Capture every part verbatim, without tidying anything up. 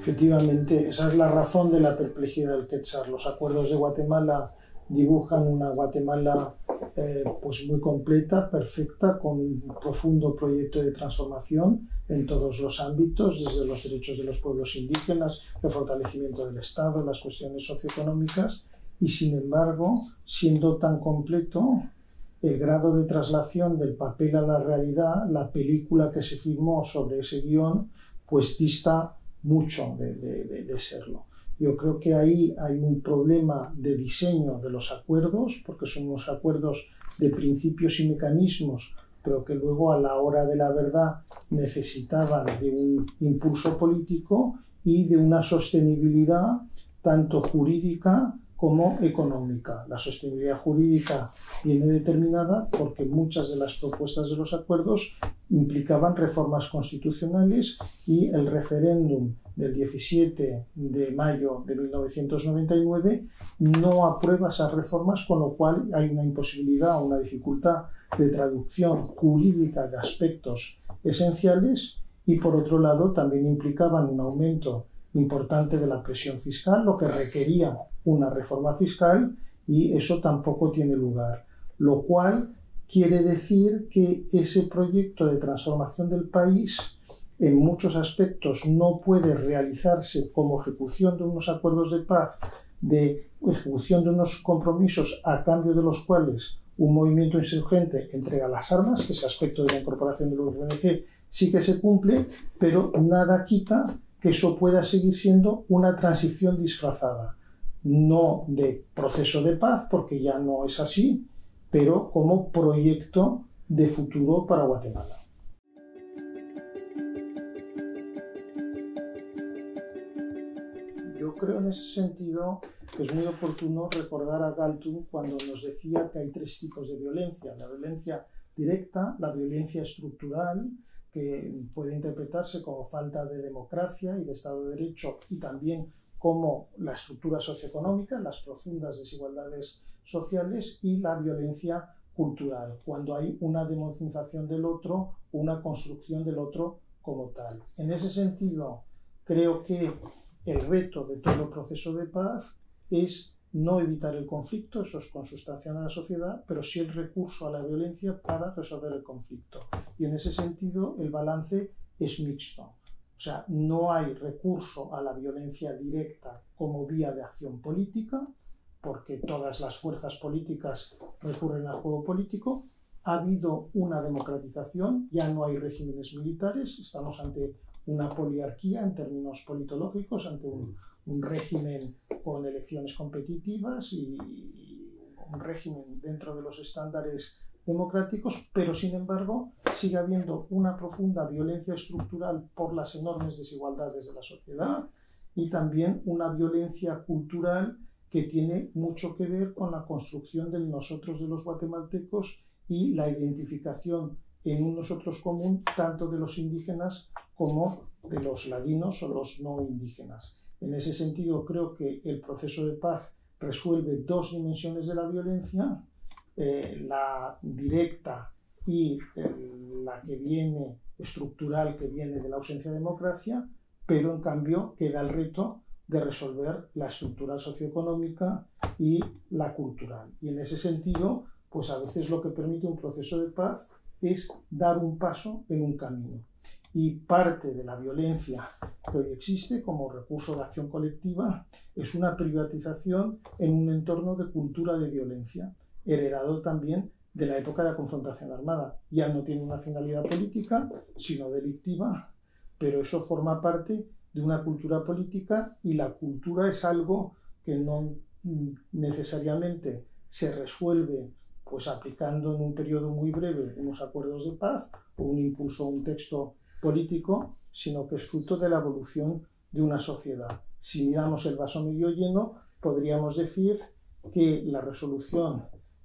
Efectivamente, esa es la razón de la perplejidad del Quetzal. Los acuerdos de Guatemala dibujan una Guatemala eh, pues muy completa, perfecta, con un profundo proyecto de transformación en todos los ámbitos, desde los derechos de los pueblos indígenas, el fortalecimiento del Estado, las cuestiones socioeconómicas, y sin embargo, siendo tan completo, el grado de traslación del papel a la realidad, la película que se filmó sobre ese guión, pues dista mucho de, de, de, de serlo. Yo creo que ahí hay un problema de diseño de los acuerdos, porque son unos acuerdos de principios y mecanismos, pero que luego a la hora de la verdad necesitaban de un impulso político y de una sostenibilidad tanto jurídica como económica. La sostenibilidad jurídica viene determinada porque muchas de las propuestas de los acuerdos implicaban reformas constitucionales y el referéndum del diecisiete de mayo de mil novecientos noventa y nueve no aprueba esas reformas, con lo cual hay una imposibilidad o una dificultad de traducción jurídica de aspectos esenciales, y por otro lado también implicaban un aumento importante de la presión fiscal, lo que requería una reforma fiscal, y eso tampoco tiene lugar. Lo cual quiere decir que ese proyecto de transformación del país en muchos aspectos no puede realizarse como ejecución de unos acuerdos de paz, de ejecución de unos compromisos a cambio de los cuales un movimiento insurgente entrega las armas, que ese aspecto de la incorporación de los U N G sí que se cumple, pero nada quita que eso pueda seguir siendo una transición disfrazada, no de proceso de paz, porque ya no es así, pero como proyecto de futuro para Guatemala. Yo creo en ese sentido que es muy oportuno recordar a Galtung cuando nos decía que hay tres tipos de violencia: la violencia directa, la violencia estructural, que puede interpretarse como falta de democracia y de Estado de Derecho, y también como la estructura socioeconómica, las profundas desigualdades sociales, y la violencia cultural, cuando hay una demonización del otro, una construcción del otro como tal. En ese sentido, creo que el reto de todo proceso de paz es no evitar el conflicto, eso es consustancial a la sociedad, pero sí el recurso a la violencia para resolver el conflicto. Y en ese sentido el balance es mixto. O sea, no hay recurso a la violencia directa como vía de acción política, porque todas las fuerzas políticas recurren al juego político. Ha habido una democratización, ya no hay regímenes militares, estamos ante una poliarquía en términos politológicos, ante un, un régimen con elecciones competitivas y un régimen dentro de los estándares democráticos, pero sin embargo sigue habiendo una profunda violencia estructural por las enormes desigualdades de la sociedad, y también una violencia cultural que tiene mucho que ver con la construcción del nosotros de los guatemaltecos y la identificación en un nosotros común tanto de los indígenas como de los ladinos o los no indígenas. En ese sentido, creo que el proceso de paz resuelve dos dimensiones de la violencia, eh, la directa y eh, la que viene estructural, que viene de la ausencia de democracia, pero en cambio queda el reto de resolver la estructural socioeconómica y la cultural. Y en ese sentido, pues a veces lo que permite un proceso de paz es dar un paso en un camino. Y parte de la violencia que hoy existe como recurso de acción colectiva es una privatización en un entorno de cultura de violencia, heredado también de la época de la confrontación armada. Ya no tiene una finalidad política, sino delictiva, pero eso forma parte de una cultura política, y la cultura es algo que no necesariamente se resuelve pues aplicando en un periodo muy breve unos acuerdos de paz o un impulso a un texto político, sino que es fruto de la evolución de una sociedad. Si miramos el vaso medio lleno, podríamos decir que la resolución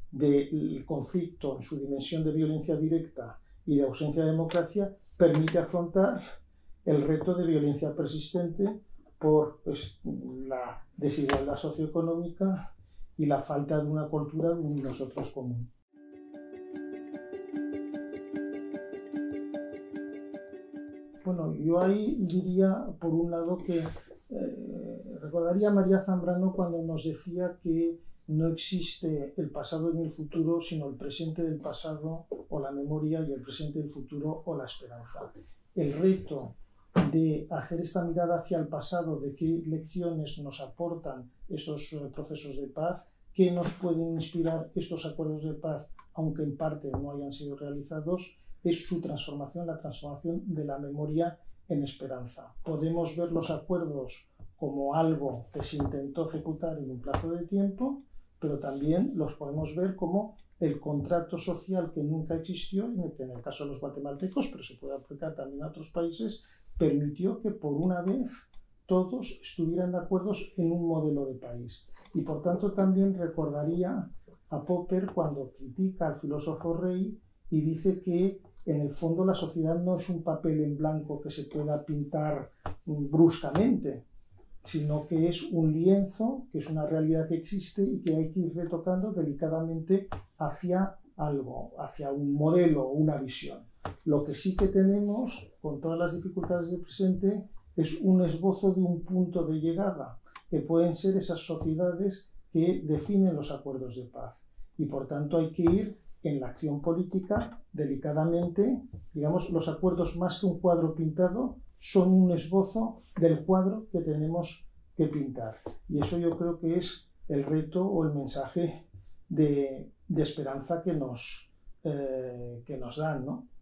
del conflicto en su dimensión de violencia directa y de ausencia de democracia permite afrontar el reto de violencia persistente por pues, la desigualdad socioeconómica y la falta de una cultura de un nosotros común. Bueno, yo ahí diría, por un lado, que eh, recordaría a María Zambrano cuando nos decía que no existe el pasado ni el futuro, sino el presente del pasado o la memoria y el presente del futuro o la esperanza. El reto de hacer esta mirada hacia el pasado, de qué lecciones nos aportan esos eh, procesos de paz, qué nos pueden inspirar estos acuerdos de paz, aunque en parte no hayan sido realizados, es su transformación, la transformación de la memoria en esperanza. Podemos ver los acuerdos como algo que se intentó ejecutar en un plazo de tiempo, pero también los podemos ver como el contrato social que nunca existió, en el que en el caso de los guatemaltecos, pero se puede aplicar también a otros países, permitió que por una vez todos estuvieran de acuerdo en un modelo de país. Y por tanto también recordaría a Popper cuando critica al filósofo Rey y dice que en el fondo la sociedad no es un papel en blanco que se pueda pintar bruscamente, sino que es un lienzo, que es una realidad que existe y que hay que ir retocando delicadamente hacia algo, hacia un modelo o una visión. Lo que sí que tenemos, con todas las dificultades del presente, es un esbozo de un punto de llegada, que pueden ser esas sociedades que definen los acuerdos de paz. Y por tanto hay que ir en la acción política delicadamente. Digamos, los acuerdos, más que un cuadro pintado, son un esbozo del cuadro que tenemos que pintar. Y eso yo creo que es el reto o el mensaje de, de esperanza que nos, eh, que nos dan, ¿no?